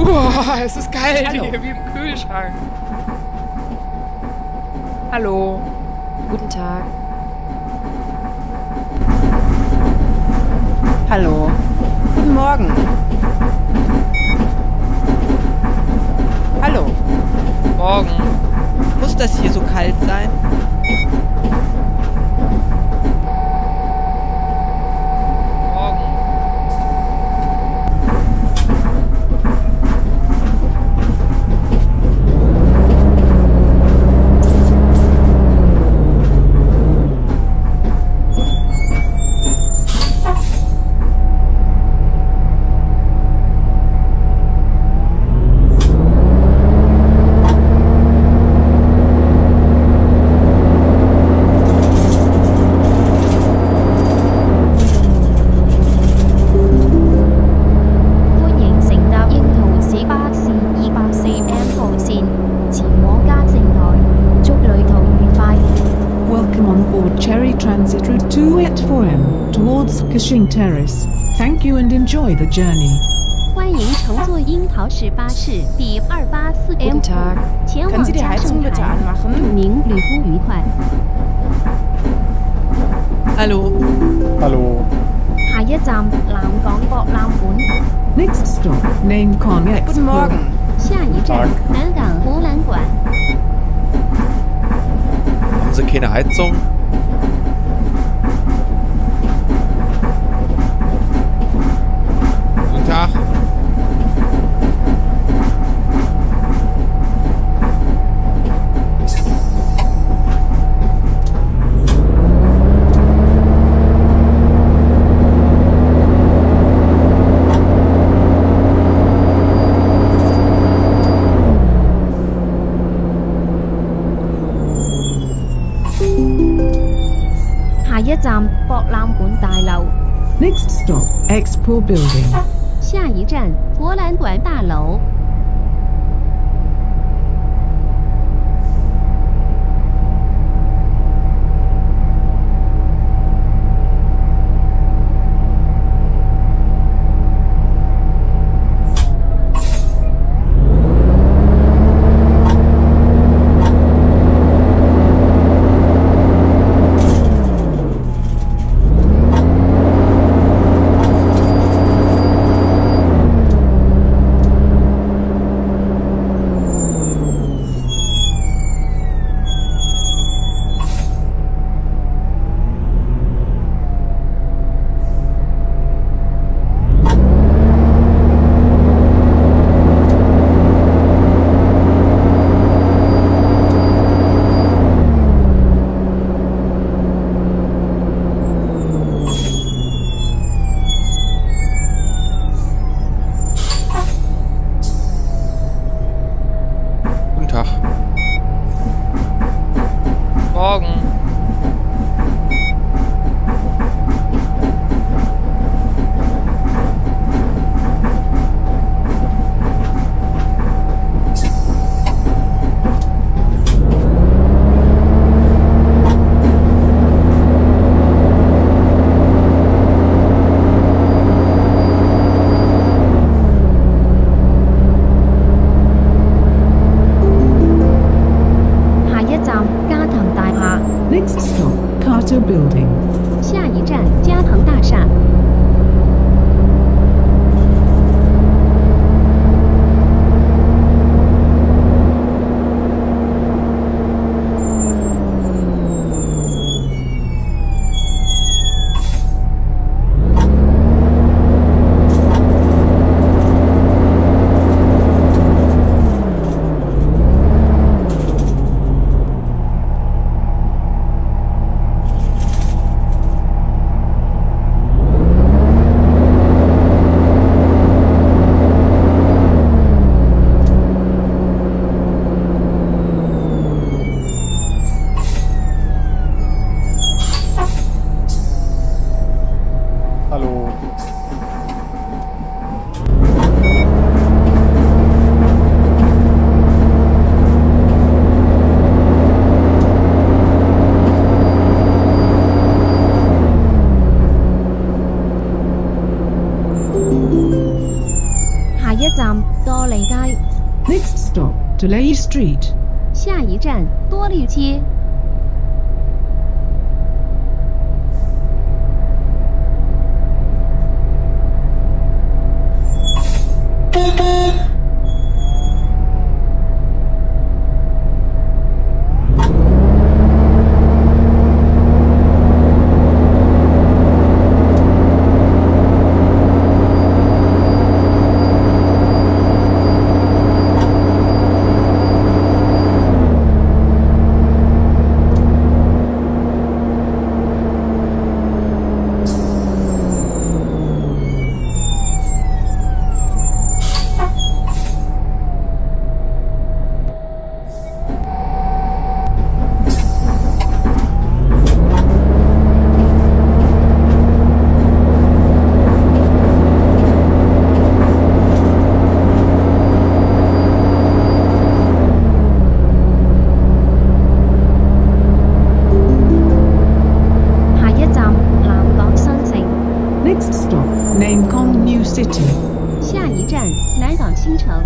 Boah, es ist kalt Hallo. hier, wie im Kühlschrank. Hallo. Guten Tag. Hallo. Guten Morgen. Hallo. Morgen. Muss das hier so kalt sein? Morgen. Welcome on board Cherry Transit Route 284M towards Cushing Terrace. Thank you and enjoy the journey. 欢迎乘坐樱桃市巴士第284 M Guten Tag. 前 Können 往 Sie die 嘉 Heizung 盛 bitte 台，祝 anmachen? 您旅途愉快。 Hallo. Hallo. 下一站南港博覽館， Next stop, Namecon Expo. Guten Morgen. 下一站南港博覽館。 Haben Sie keine Heizung? Guten Tag. Hạ一站博覽館大樓， Next stop, Expo Building. 下一站博覽館大樓。 多利街。 Next stop, Tulay Street. 下一站多利街。 Next stop, Namkong New City. 下一站南港新城。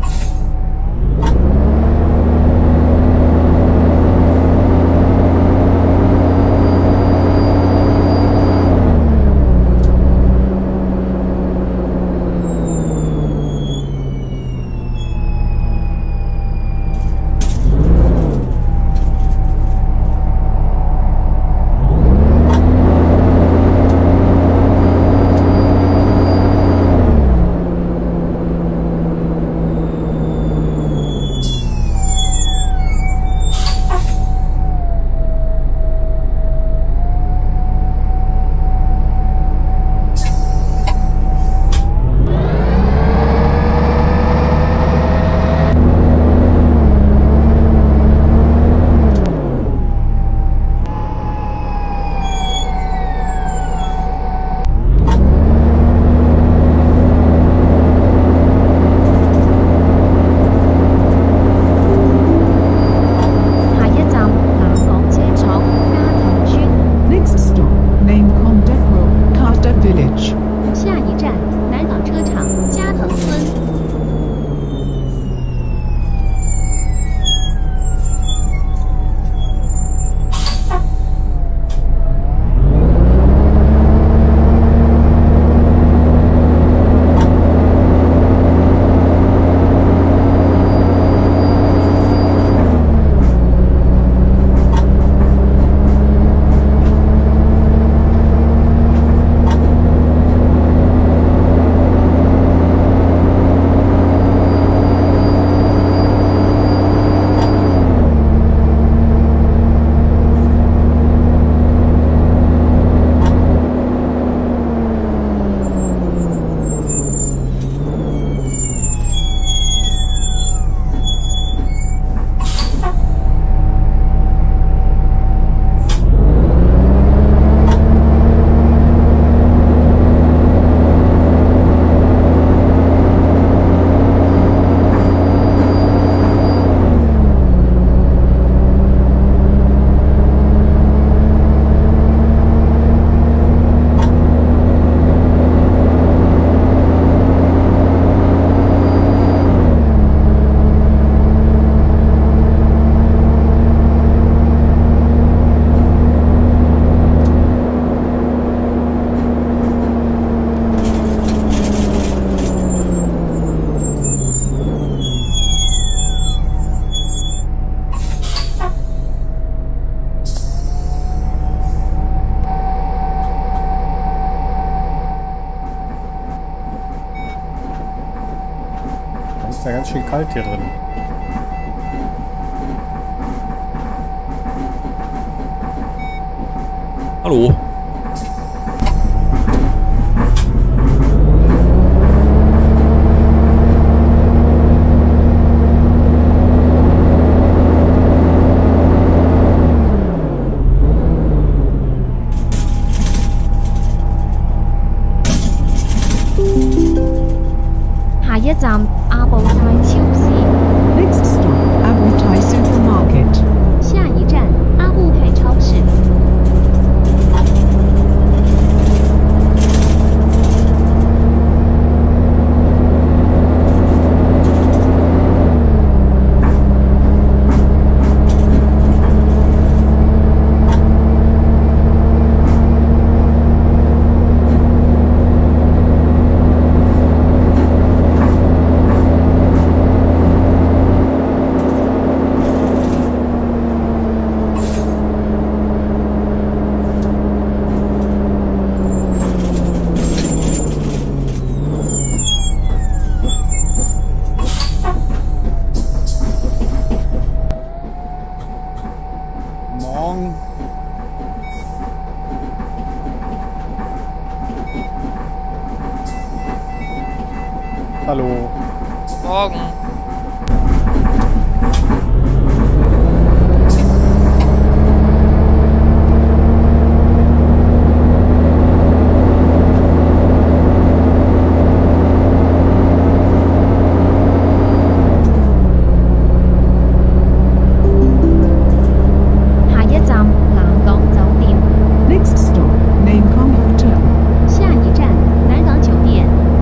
Ist ja ganz schön kalt hier drin. Hallo. Next stop, Abu Thai Supermarket. 下一站阿布泰超市。 Morgen. Next stop, Namekong Hotel. 下一站，南港酒店。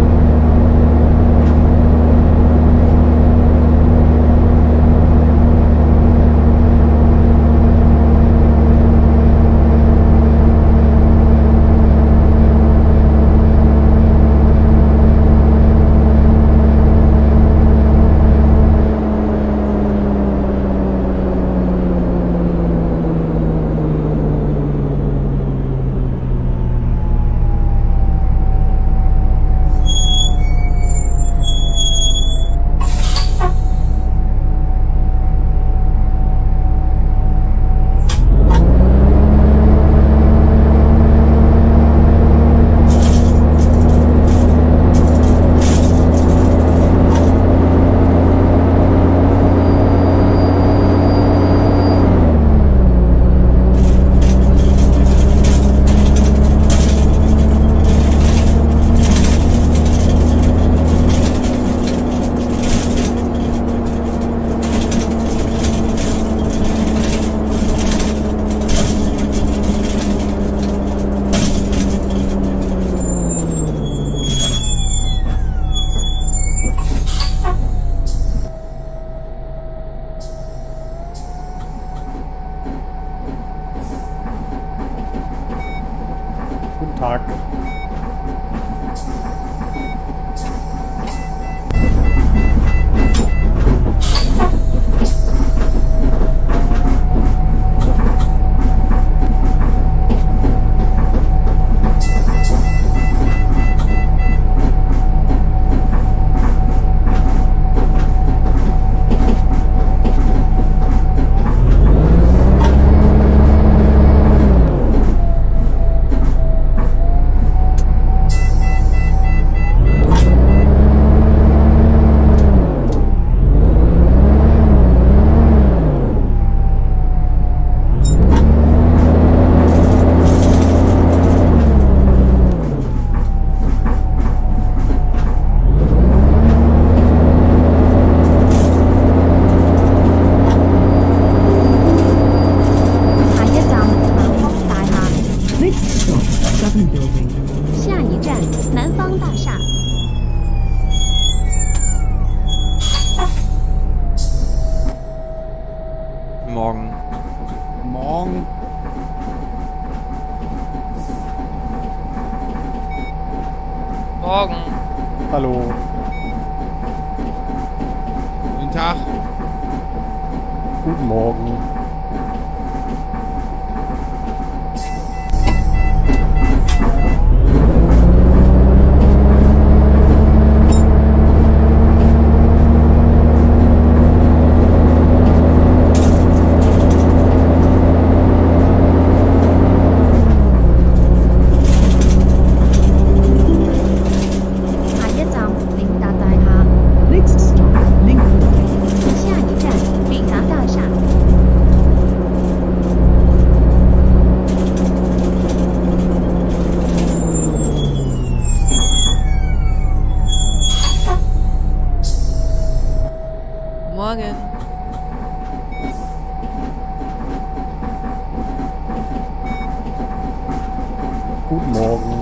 Guten Tag. Building. 下一站，南方大厦。 Morgen. Morgen. Morgen. Hallo. Guten Tag. Guten Morgen. Next stop, Lincoln. 下一站，领达大厦。 Morgen. Guten Morgen.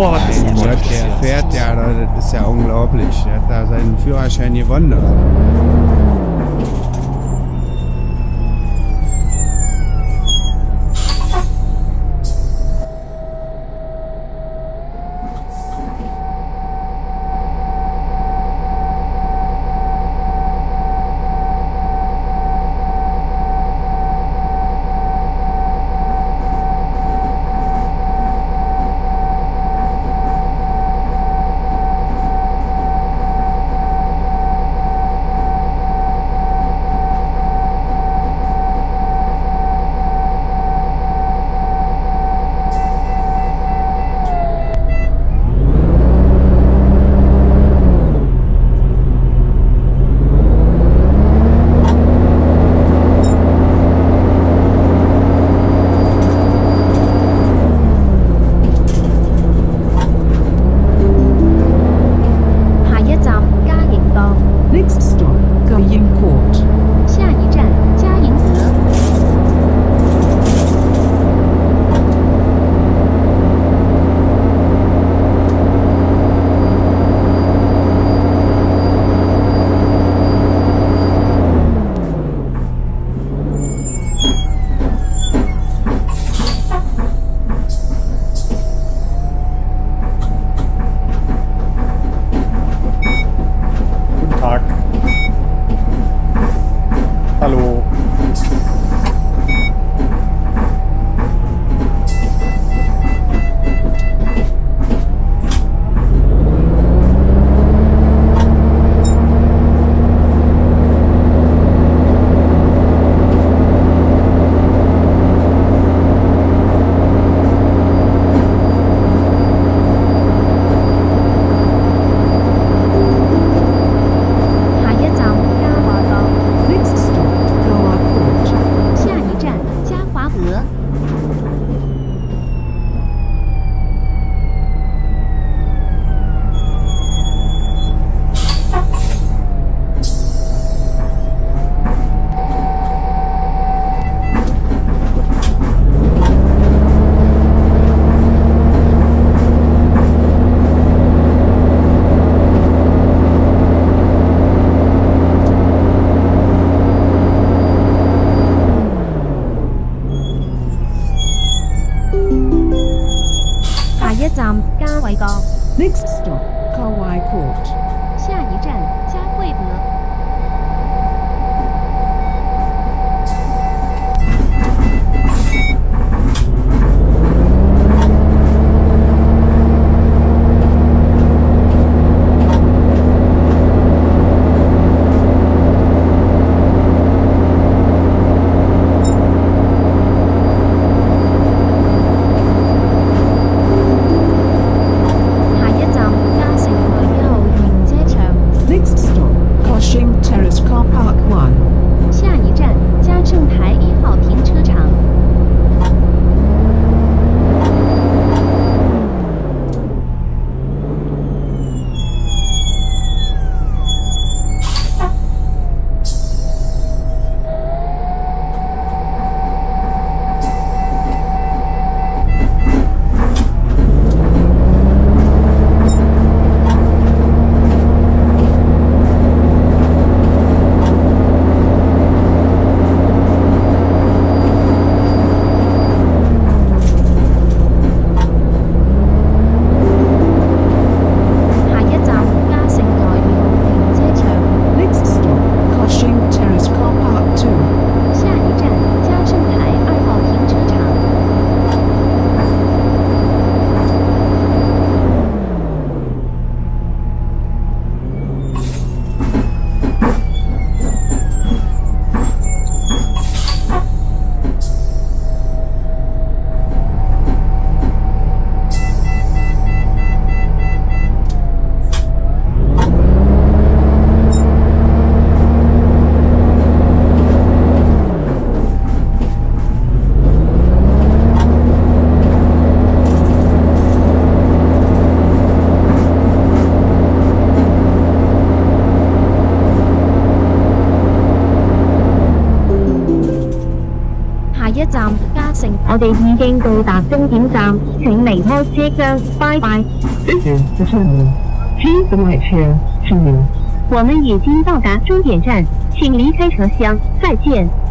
Boah, was ist Mein der Gott, schon der fährt ja, das ist ja unglaublich. Der hat da seinen Führerschein gewonnen. Next stop, Guying Court. 下一站嘉迎阁。 Guten Tag. Hallo. Next stop, Goa Court. 下一站嘉华阁。下一站嘉偉閣。 Next stop, Kauai Court. 下一站嘉惠閣。下一站嘉誠圍1號停車場。 Next 我哋已經到達終點站，請離開車廂，拜拜。 This is the terminal. Please alight here. See you. 我們已經到達終點站，請離開車廂，再見。